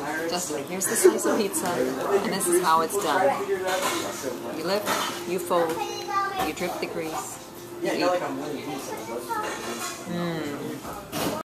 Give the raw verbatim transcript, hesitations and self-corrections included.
Just like, here's the slice of pizza, and this is how it's done. You lift, you fold, you drip the grease, you eat. Mmm.